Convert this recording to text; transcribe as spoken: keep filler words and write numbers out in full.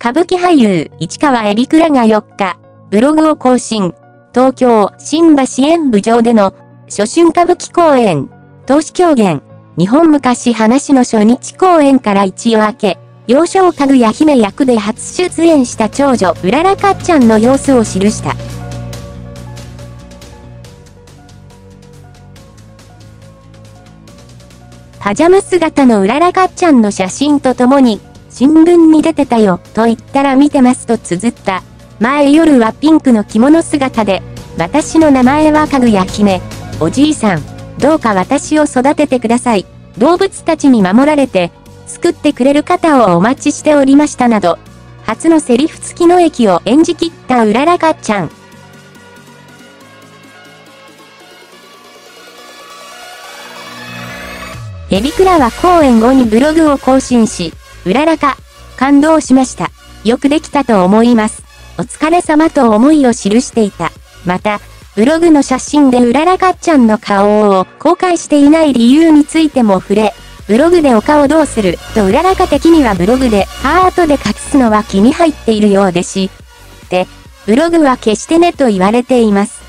歌舞伎俳優、市川海老倉がよっか、ブログを更新。東京、新橋演舞場での、初春歌舞伎公演、投資狂言、日本昔話の初日公演から一夜明け、幼少かぐや姫役で初出演した長女、うららかっちゃんの様子を記した。パジャマ姿のうららかっちゃんの写真とともに、新聞に出てたよ、と言ったら見てますと綴った。前夜はピンクの着物姿で、私の名前はかぐや姫。おじいさん、どうか私を育ててください。動物たちに守られて、救ってくれる方をお待ちしておりましたなど、初のセリフ付きの劇を演じきったうららかっちゃん。海老倉は公演後にブログを更新し、うららか、感動しました。よくできたと思います。お疲れ様と思いを記していた。また、ブログの写真でうららかっちゃんの顔を公開していない理由についても触れ、ブログでお顔どうするとうららか的にはブログでハートで隠すのは気に入っているようでし、で、ブログは消してねと言われています。